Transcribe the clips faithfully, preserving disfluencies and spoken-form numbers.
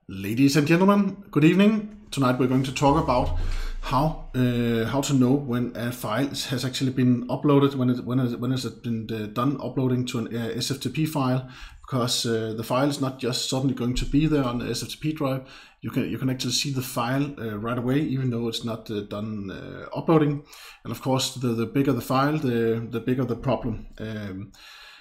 Ladies and gentlemen, good evening. Tonight we're going to talk about how uh, how to know when a file has actually been uploaded, when it when it when it's been uh, done uploading to an uh, S F T P file, because uh, the file is not just suddenly going to be there on the S F T P drive. You can you can actually see the file uh, right away, even though it's not uh, done uh, uploading. And of course, the the bigger the file, the the bigger the problem. Um,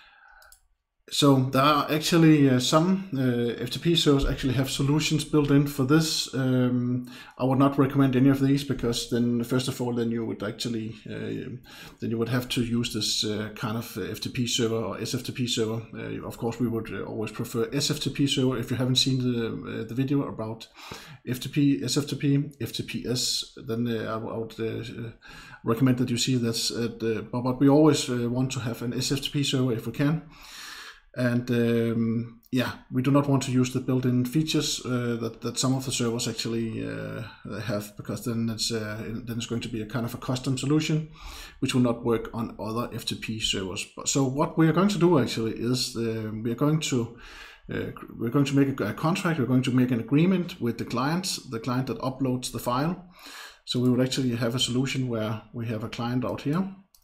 So there are actually uh, some uh, F T P servers actually have solutions built in for this. Um, I would not recommend any of these, because then first of all, then you would actually uh, then you would have to use this uh, kind of F T P server or S F T P server. Uh, of course, we would always prefer S F T P server. If you haven't seen the uh, the video about F T P, S F T P, F T P S, then uh, I would uh, recommend that you see this. At, uh, but, but we always uh, want to have an S F T P server if we can. And um, yeah, we do not want to use the built-in features uh, that, that some of the servers actually uh, have, because then it's uh, then it's going to be a kind of a custom solution, which will not work on other F T P servers. So what we are going to do actually is uh, we are going to uh, we're going to make a, a contract. We're going to make an agreement with the client, the client that uploads the file. So we would actually have a solution where we have a client out here.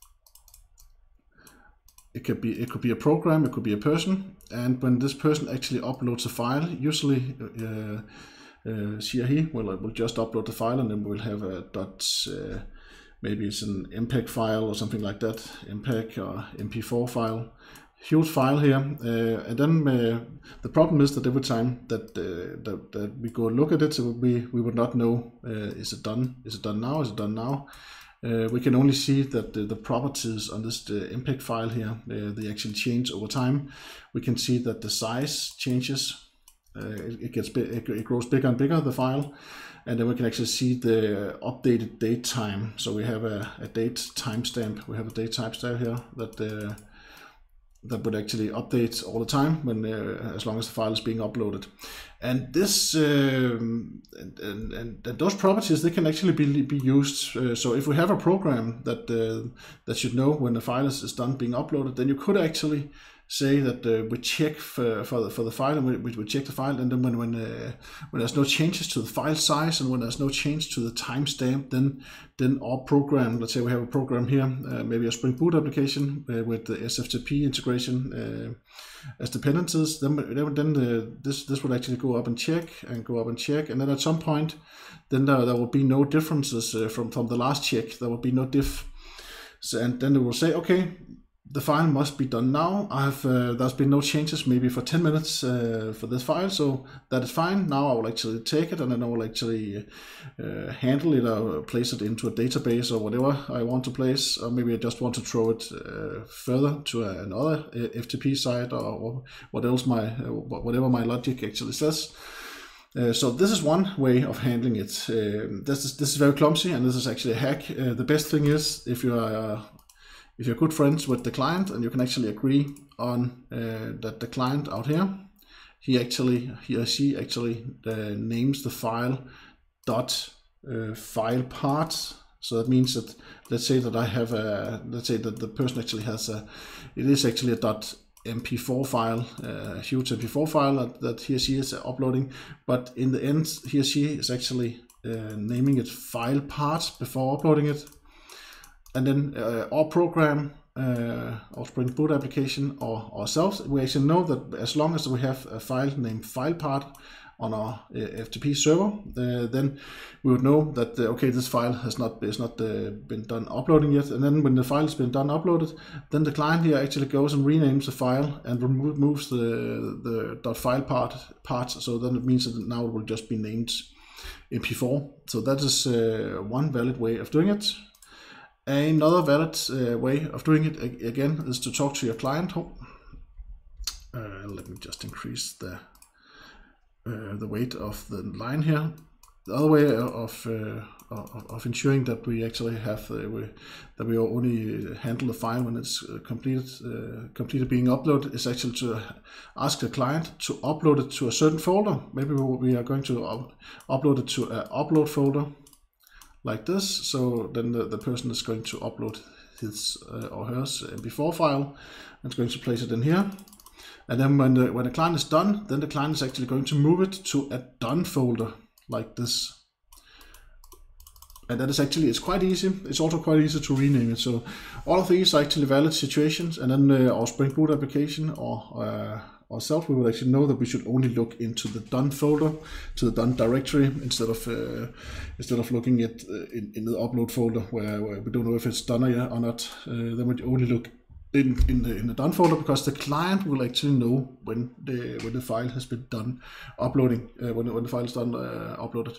It could be it could be a program, it could be a person, and when this person actually uploads a file, usually uh, uh, here he will will just upload the file, and then we'll have a dot uh, maybe it's an M P E G file or something like that, M P E G or M P four file, huge file here, uh, and then uh, the problem is that every time that, uh, that that we go look at it, so we we would not know uh, is it done, is it done now, is it done now. Uh, we can only see that the, the properties on this the M P E G file here, uh, they actually change over time. We can see that the size changes. Uh, it, it gets big, it, it grows bigger and bigger, the file, and then we can actually see the updated date time. So we have a, a date timestamp. We have a date timestamp here that uh, that would actually update all the time when uh, as long as the file is being uploaded. And this um, and, and, and those properties, they can actually be, be used. Uh, so if we have a program that uh, that should know when the file is, is done being uploaded, then you could actually say that uh, we check for for the, for the file, and we, we, we check the file, and then when when uh, when there's no changes to the file size and when there's no change to the timestamp, then then our program, let's say we have a program here, uh, maybe a Spring Boot application uh, with the S F T P integration uh, as dependencies, then then the, this this would actually go up and check and go up and check, and then at some point, then there, there will be no differences uh, from from the last check. There will be no diff, so, and then it will say, okay, the file must be done now. I have uh, there's been no changes maybe for ten minutes uh, for this file, so that is fine. Now I will actually take it, and then I will actually uh, handle it or place it into a database or whatever I want to place, or maybe I just want to throw it uh, further to a, another F T P site, or, or what else my uh, whatever my logic actually says. Uh, so this is one way of handling it. Uh, this is this is very clumsy, and this is actually a hack. Uh, the best thing is if you are uh, if you're good friends with the client, and you can actually agree on uh, that the client out here, he actually he or she actually uh, names the file dot uh, file part. So that means that, let's say that I have a let's say that the person actually has a it is actually a dot M P four file, a huge M P four file that, that he or she is uploading, but in the end he or she is actually uh, naming it file part before uploading it. And then uh, our program, uh, our Spring Boot application, or ourselves, we actually know that as long as we have a file named file part on our uh, F T P server, uh, then we would know that uh, okay, this file has not is not uh, been done uploading yet. And then when the file has been done uploaded, then the client here actually goes and renames the file and removes the the dot file part part. So then it means that now it will just be named M P four. So that is uh, one valid way of doing it. Another valid uh, way of doing it again is to talk to your client. Uh, let me just increase the uh, the weight of the line here. The other way of uh, of, of ensuring that we actually have uh, we, that we only handle the file when it's completed uh, completed being uploaded is actually to ask the client to upload it to a certain folder. Maybe we are going to up upload it to an upload folder, like this. So then the, the person is going to upload his uh, or hers M P four file and is going to place it in here. And then when the, when the client is done, then the client is actually going to move it to a done folder like this. And that is actually, it's quite easy. It's also quite easy to rename it. So all of these are actually valid situations. And then uh, our Spring Boot application or uh, ourselves, we would actually know that we should only look into the done folder, to the done directory, instead of uh, instead of looking at uh, in, in the upload folder where, where we don't know if it's done or not. Uh, then we only look in in the in the done folder, because the client will actually know when the when the file has been done uploading, uh, when when the file is done uh, uploaded.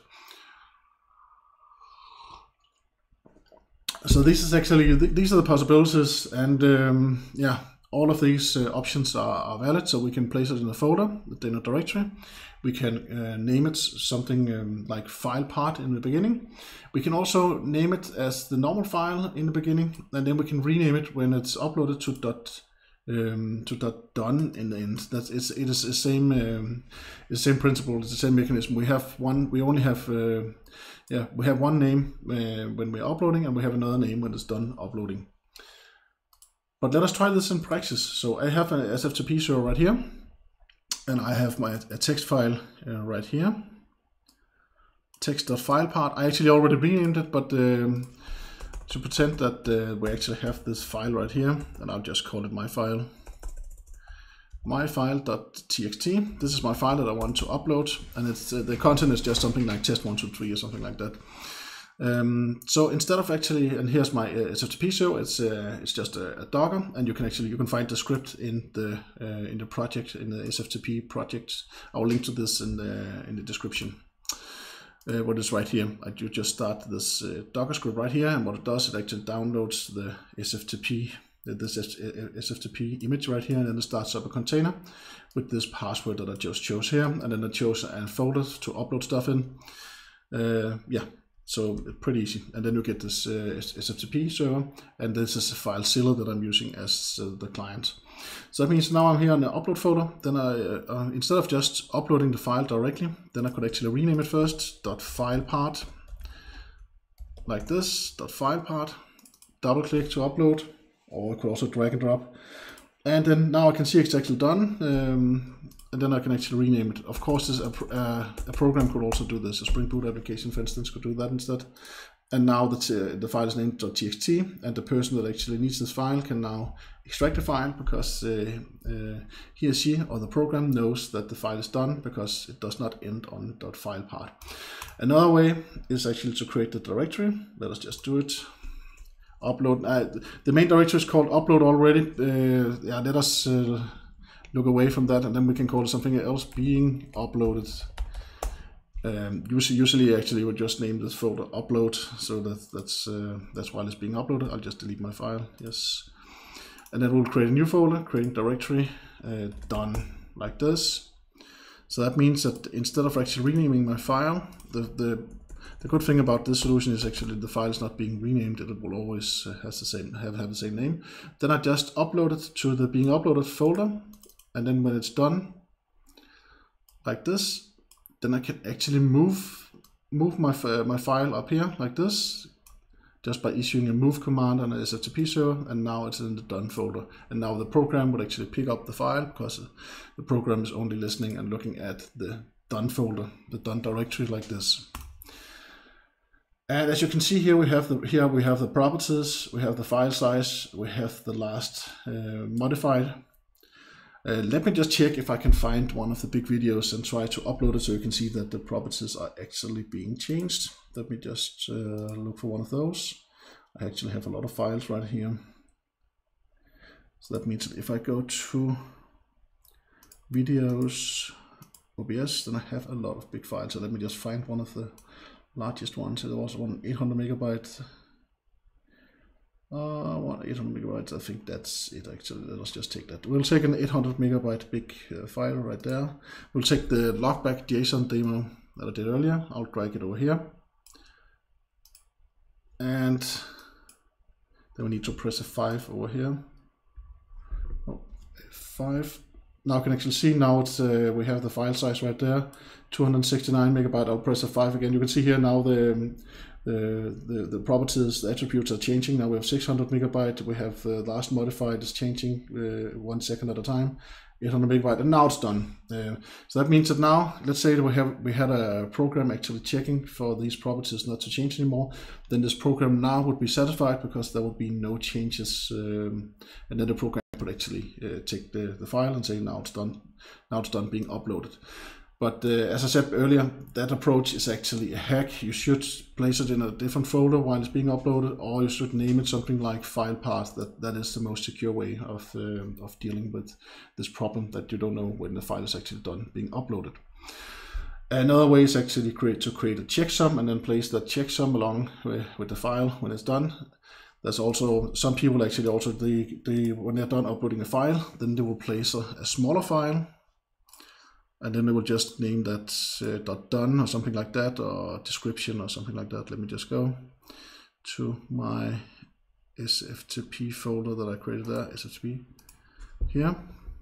So this is actually, these are the possibilities, and um, yeah, all of these uh, options are, are valid. So we can place it in a folder, in a directory. We can uh, name it something um, like file part in the beginning. We can also name it as the normal file in the beginning, and then we can rename it when it's uploaded to dot um, to dot done in the end. That's it's it is the same um, the same principle. It's the same mechanism. We have one. We only have. Uh, Yeah, we have one name uh, when we're uploading, and we have another name when it's done uploading. But let us try this in practice. So I have an S F T P server right here, and I have my a text file uh, right here. Text.file part. I actually already renamed it, but um, to pretend that uh, we actually have this file right here, and I'll just call it my file. My file.txt. This is my file that I want to upload, and it's uh, the content is just something like test one two three or something like that. Um, so instead of actually, and here's my uh, S F T P show. It's uh, it's just a, a Docker, and you can actually you can find the script in the uh, in the project, in the S F T P project. I'll link to this in the in the description. Uh, what is right here? I do just start this uh, Docker script right here, and what it does, it actually downloads the S F T P. This S F T P image right here, and then it starts up a container with this password that I just chose here, and then I chose a folder to upload stuff in. Uh, yeah, so pretty easy. And then you get this uh, S F T P server, and this is a FileZilla that I'm using as uh, the client. So that means now I'm here in the upload folder. Then I, uh, instead of just uploading the file directly, then I could actually rename it first, .file part, like this, .file part, double click to upload. Or I could also drag and drop. And then now I can see it's actually done. Um, and then I can actually rename it. Of course, this, a, uh, a program could also do this. A Spring Boot application, for instance, could do that instead. And now that uh, the file is named .txt, and the person that actually needs this file can now extract the file, because uh, uh, he or she or the program knows that the file is done, because it does not end on .file part. Another way is actually to create the directory. Let us just do it. Upload. Uh, the main directory is called upload already. Uh, yeah, let us uh, look away from that, and then we can call it something else. Being uploaded. Um, usually, usually, actually, we just name this folder upload, so that that's uh, that's while it's being uploaded. I'll just delete my file. Yes, and then we'll create a new folder, creating directory. Uh, done like this. So that means that instead of actually renaming my file, the the The good thing about this solution is actually the file is not being renamed. It will always uh, has the same have, have the same name. Then I just upload it to the being uploaded folder, and then when it's done, like this, then I can actually move move my uh, my file up here like this, just by issuing a move command on a S F T P server, and now it's in the done folder. And now the program would actually pick up the file, because the program is only listening and looking at the done folder, the done directory like this. And as you can see here, we have the here we have the properties, we have the file size, we have the last uh, modified. Uh, let me just check if I can find one of the big videos and try to upload it, so you can see that the properties are actually being changed. Let me just uh, look for one of those. I actually have a lot of files right here. So that means that if I go to videos, O B S, then I have a lot of big files. So let me just find one of the largest ones. There was one eight hundred megabytes. Uh, one eight hundred megabytes. I think that's it actually. Let us just take that. We'll take an eight hundred megabyte big uh, file right there. We'll take the logback JSON demo that I did earlier. I'll drag it over here. And then we need to press F five over here. Oh, F five. Now you can actually see now it's uh, we have the file size right there, two hundred sixty-nine megabyte. I'll press F five again. You can see here now the uh, the, the properties, the attributes are changing. Now we have six hundred megabyte, we have the last modified is changing uh, one second at a time, eight hundred megabyte, and now it's done. Uh, so that means that now, let's say that we have we had a program actually checking for these properties not to change anymore, then this program now would be satisfied because there would be no changes, um, and then the program would actually uh, take the, the file and say now it's done, now it's done being uploaded. But uh, as I said earlier, that approach is actually a hack. You should place it in a different folder while it's being uploaded, or you should name it something like file path. That, that is the most secure way of, uh, of dealing with this problem that you don't know when the file is actually done being uploaded. Another way is actually create, to create a checksum and then place that checksum along with, with the file when it's done. There's also some people actually also, they, they, when they're done uploading a file, then they will place a, a smaller file. And then they will just name that uh, .done or something like that, or description or something like that. Let me just go to my S F T P folder that I created there, S F T P here.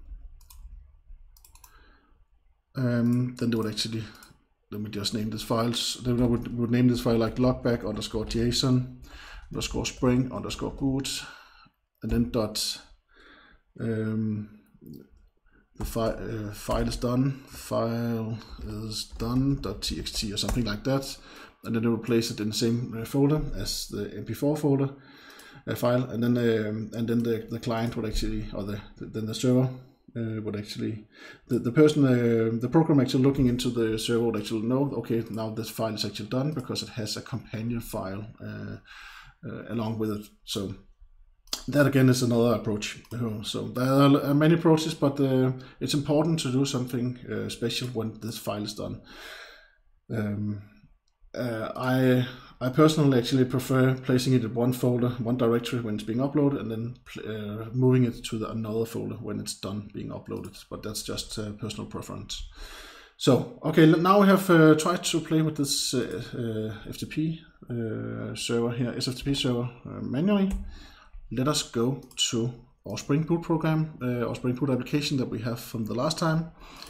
Um, then they would actually, let me just name this files. They would, would name this file like logback underscore JSON underscore spring underscore boot, and then dot. Um, The file, uh, file is done, file is done.txt or something like that, and then they will place it in the same folder as the M P four folder uh, file, and then um, and then the, the client would actually, or the, the then the server uh, would actually, the, the person, uh, the program actually looking into the server would actually know, okay, now this file is actually done because it has a companion file uh, uh, along with it. So that again is another approach. So there are many approaches, but uh, it's important to do something uh, special when this file is done. Um, uh, I I personally actually prefer placing it in one folder, one directory when it's being uploaded, and then uh, moving it to the, another folder when it's done being uploaded. But that's just uh, personal preference. So okay, now we have uh, tried to play with this uh, uh, F T P uh, server here, S F T P server uh, manually. Let us go to our Spring Boot program, uh, our Spring Boot application that we have from the last time.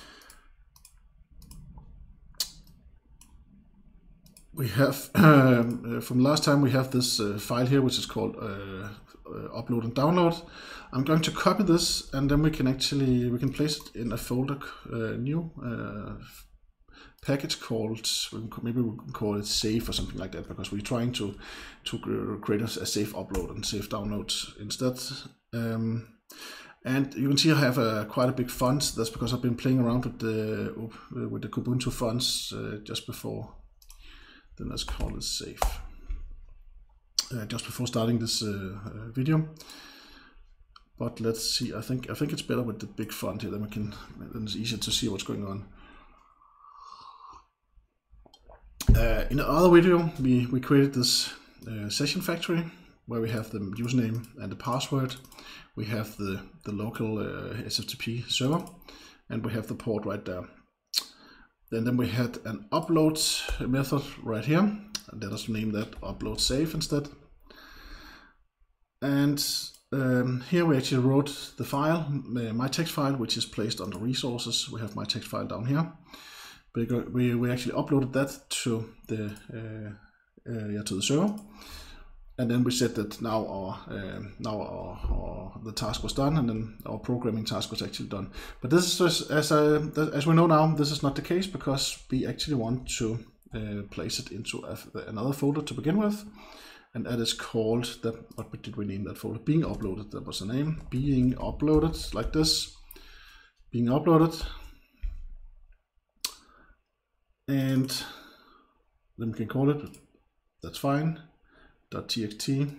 We have, um, from last time, we have this uh, file here, which is called uh, uh, upload and download. I'm going to copy this, and then we can actually, we can place it in a folder, uh, new uh, package called, maybe we can call it safe or something like that, because we're trying to to create a, a safe upload and safe download instead. Um, and you can see I have a quite a big font. That's because I've been playing around with the with the Kubuntu fonts uh, just before. Then let's call it safe. Uh, just before starting this uh, uh, video. But let's see. I think I think it's better with the big font here. Then we can. Then it's easier to see what's going on. Uh, in another video, we, we created this uh, session factory where we have the username and the password. We have the, the local uh, S F T P server, and we have the port right there. Then, then we had an upload method right here. And let us name that upload safe instead. And um, here we actually wrote the file, my text file, which is placed under resources. We have my text file down here. We, we actually uploaded that to the uh, uh, yeah, to the server, and then we said that now our uh, now our, our the task was done, and then our programming task was actually done. But this is just, as I, as we know now, this is not the case, because we actually want to uh, place it into a, another folder to begin with, and that is called the, what did we name that folder? Being uploaded. That was the name. Being uploaded, like this. Being uploaded. And then we can call it, that's fine, .txt.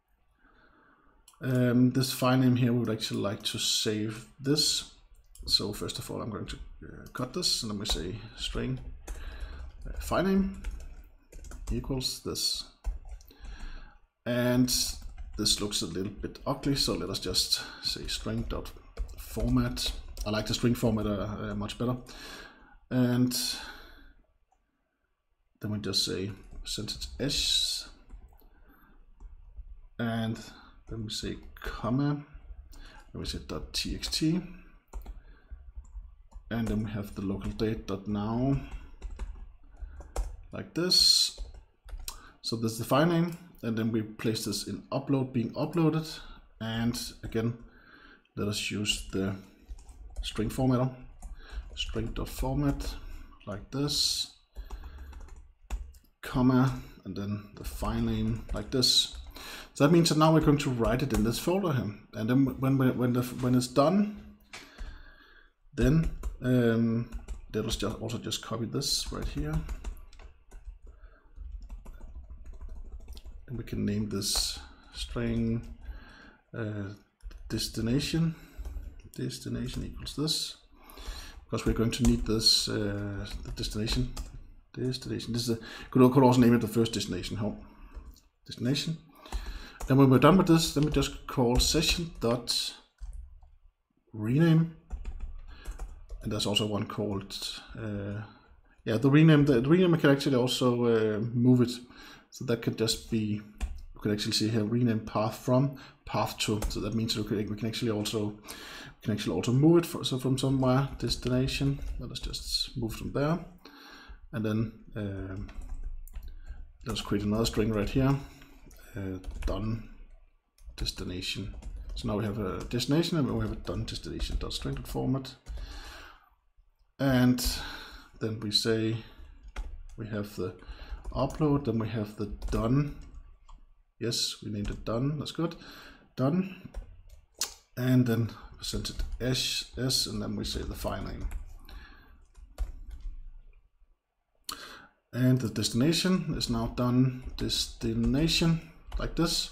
Um, this file name here, we would actually like to save this. So first of all, I'm going to uh, cut this, and then we say string uh, file name equals this. And this looks a little bit ugly, so let us just say string.format. I like the string format uh, uh, much better. And then we just say percentage s, and then we say comma, then we say .txt, and then we have the local date .now, like this. So this is the file name, and then we place this in upload being uploaded, and again, let us use the string formatter, string.format, like this, comma, and then the file name like this. So that means that now we're going to write it in this folder here, and then when we, when the when it's done, then um, let us just also just copy this right here, and we can name this string uh, destination. Destination equals this, because we're going to need this uh, the destination. Destination. This is a, could could also name it the first destination. Home destination. Then when we're done with this, then we just call session dot rename, and there's also one called uh, yeah the rename. The, the rename can actually also uh, move it, so that could just be, you can actually see here rename path from path to. So that means we can, we can actually also we can actually also move it for, so from somewhere destination. Let us just move from there. And then uh, let's create another string right here, uh, done destination. So now we have a destination, and we have a done destination dot string dot format. And then we say we have the upload, then we have the done. Yes, we named it done. That's good. Done. And then percentage s s, and then we say the file name. And the destination is now done destination like this.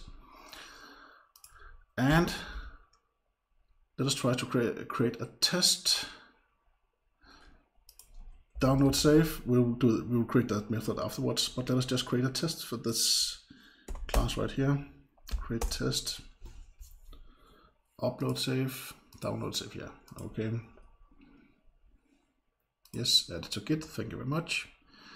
And let us try to create create a test. Download save. We'll do we will create that method afterwards. But let us just create a test for this class right here. Create test. Upload save. Download save. Yeah. Okay. Yes, add it to Git. Thank you very much.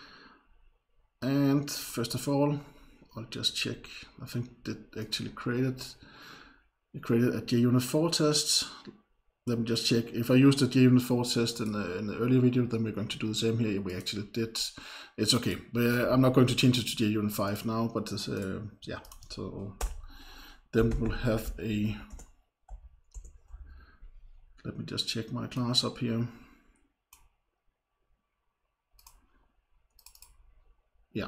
And first of all, I'll just check. I think it actually created it created a J unit four test. Let me just check. If I used the J unit four test in the, in the earlier video, then we're going to do the same here. We actually did. It's okay. But I'm not going to change it to J unit five now. But uh, yeah. So then we'll have a. Let me just check my class up here. Yeah.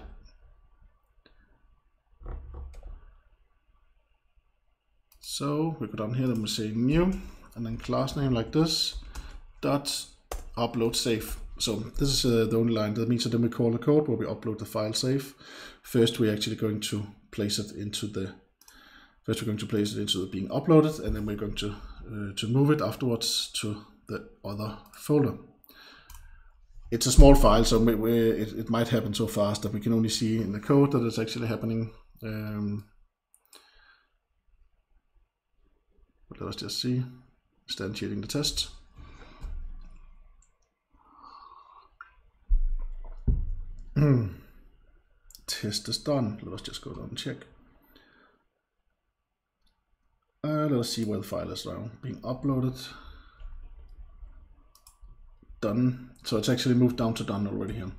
So we go down here, then we say new, and then class name like this, dot upload save. So this is uh, the only line. That means that then we call the code where we upload the file save. First, we're actually going to place it into the. First, we're going to place it into the being uploaded, and then we're going to uh, to move it afterwards to the other folder. It's a small file, so we, we, it, it might happen so fast that we can only see in the code that it's actually happening. Um, but let us just see. Instantiating the test. Test is done. Let us just go down and check. Uh, let us see where the file is now. Being uploaded. Done. So it's actually moved down to done already here.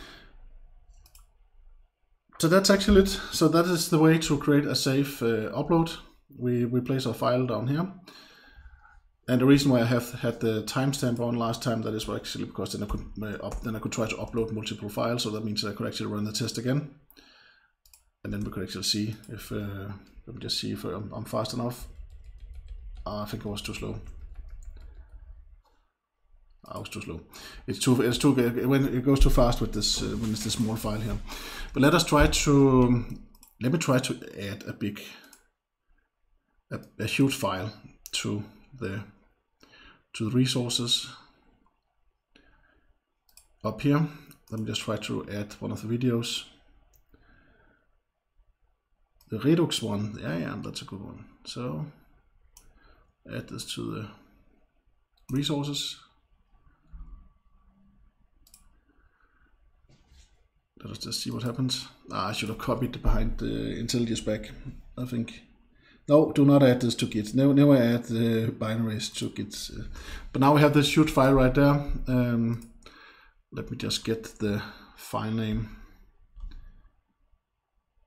So that's actually it. So that is the way to create a safe uh, upload. We, we place our file down here. And the reason why I have had the timestamp on last time, that is actually because then I could uh, up, then I could try to upload multiple files. So that means that I could actually run the test again. And then we could actually see if, uh, let me just see if I'm, I'm fast enough. Uh, I think I was too slow. I was too slow. It's too. It's too. When it goes too fast with this, uh, when it's this small file here. But let us try to. Let me try to add a big, a, a huge file to the to the resources up here. Let me just try to add one of the videos. The Redux one. Yeah, yeah, that's a good one. So add this to the resources. Let us just see what happens. Ah, I should have copied it behind the IntelliJ spec, I think. No, do not add this to Git. Never, never add the binaries to Git. But now we have this huge file right there. Um, let me just get the file name.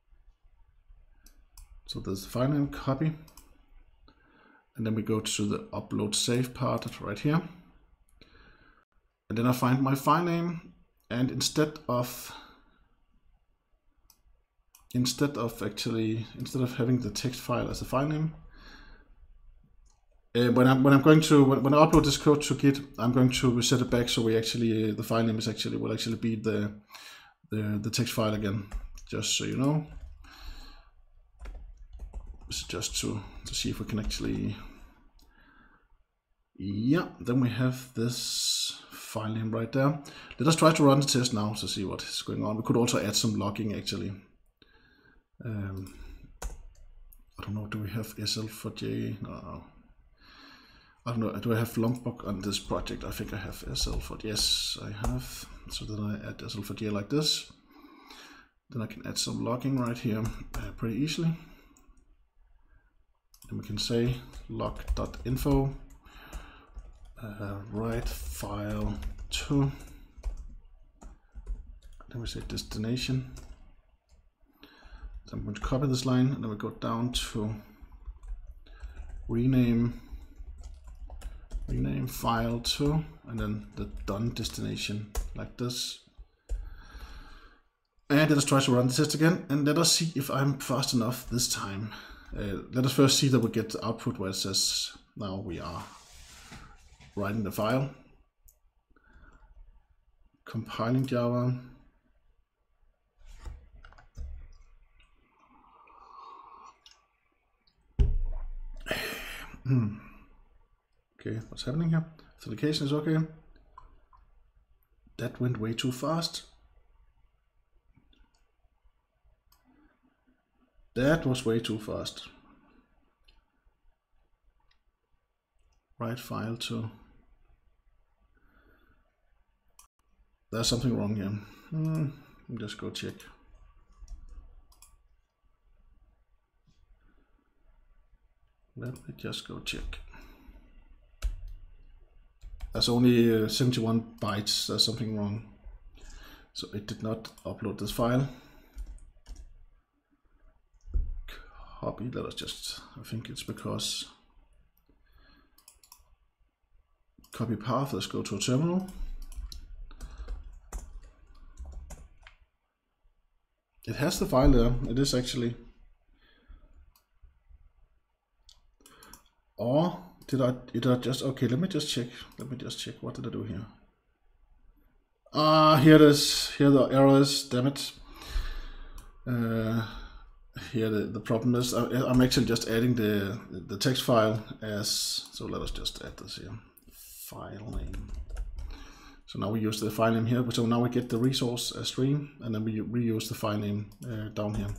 So there's the file name, copy, and then we go to the upload save part right here. And then I find my file name, and instead of instead of actually instead of having the text file as a file name, uh, when I'm when I'm going to when, when I upload this code to Git, I'm going to reset it back so we actually uh, the file name is actually will actually be the the the text file again. Just so you know, it's just to to see if we can actually. Yeah, then we have this file name right there. Let us try to run the test now to see what is going on. We could also add some logging actually. Um, I don't know, do we have S L four J? No. I don't know, do I have Lombok on this project? I think I have S L four J. Yes, I have. So then I add S L four J like this. Then I can add some logging right here uh, pretty easily. And we can say log.info. Uh, write file to, then we say destination. So I'm going to copy this line, and then we go down to rename, rename file to, and then the done destination like this. And let us try to run the test again, and let us see if I'm fast enough this time. Uh, let us first see that we get the output where it says now we are writing the file, compiling Java, okay, what's happening here? Authentication is okay. That went way too fast. That was way too fast. Write file to. There's something wrong here. Hmm, let me just go check. Let me just go check. There's only uh, seventy-one bytes. There's something wrong. So it did not upload this file. Copy. Let us just. I think it's because. Copy path. Let's go to a terminal. It has the file there. It is actually. Or did I? Did I just? Okay. Let me just check. Let me just check. What did I do here? Ah, here it is. Here the error is. Damn it. Uh, here the the problem is. I, I'm actually just adding the the text file as. So let us just add this here. File name. So now we use the file name here. So now we get the resource uh, stream, and then we reuse the file name uh, down here.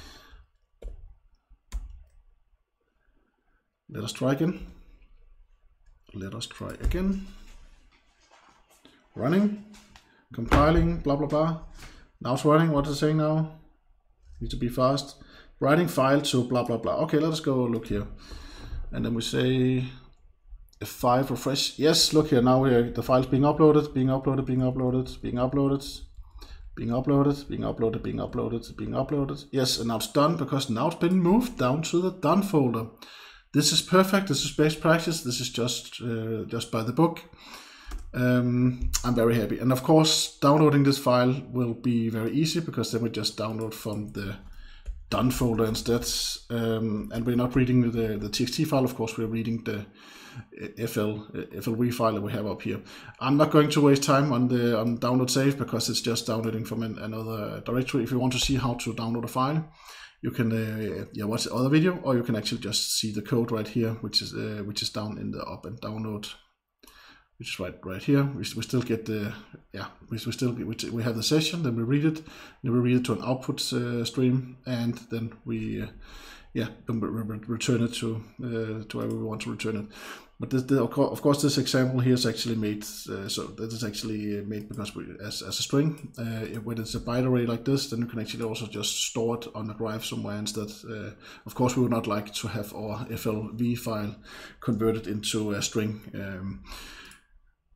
Let us try again. Let us try again. Running, compiling, blah blah blah. Now it's running. What is it saying now? Need to be fast. Writing file to blah blah blah. Okay, let us go look here, and then we say. F five refresh. Yes, look here. Now we are, the file's being uploaded, being uploaded, being uploaded, being uploaded, being uploaded, being uploaded, being uploaded, being uploaded. Yes, and now it's done because now it's been moved down to the done folder. This is perfect. This is best practice. This is just uh, just by the book. Um, I'm very happy. And of course, downloading this file will be very easy because then we just download from the done folder instead. Um, and we're not reading the the T X T file. Of course, we're reading the F L F L V file that we have up here. I'm not going to waste time on the on download save because it's just downloading from an, another directory. If you want to see how to download a file, you can uh, yeah watch the other video, or you can actually just see the code right here, which is uh, which is down in the up and download, which is right right here. We, we still get the yeah we, we still we, we have the session, then we read it, then we read it to an output uh, stream, and then we. Uh, Yeah, return it to uh, to where we want to return it. But this, the, of course, this example here is actually made. Uh, so that is actually made because we, as as a string. Uh, when it's a byte array like this, then you can actually also just store it on a drive somewhere instead. Uh, of course, we would not like to have our F L V file converted into a string. Um,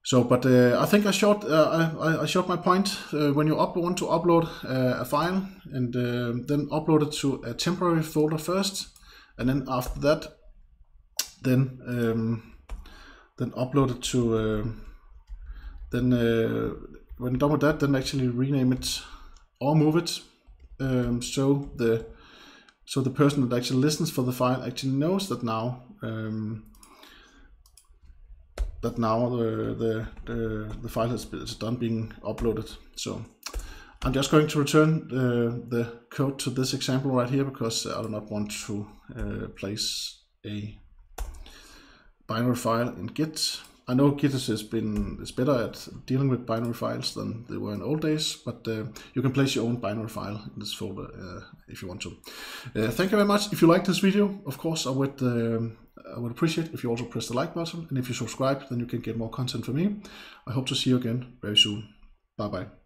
So, but uh, I think I showed uh, I, I showed my point. Uh, when you up, want to upload uh, a file, and uh, then upload it to a temporary folder first, and then after that, then um, then upload it to uh, then uh, when done with that, then actually rename it or move it, um, so the so the person that actually listens for the file actually knows that now. Um, that now the, the, the, the file has been, is done being uploaded. So I'm just going to return uh, the code to this example right here, because I do not want to uh, place a binary file in Git. I know Git has been is better at dealing with binary files than they were in old days, but uh, you can place your own binary file in this folder uh, if you want to. Uh, thank you very much. If you like this video, of course, I would um, I would appreciate if you also press the like button, and if you subscribe, then you can get more content from me. I hope to see you again very soon. Bye bye.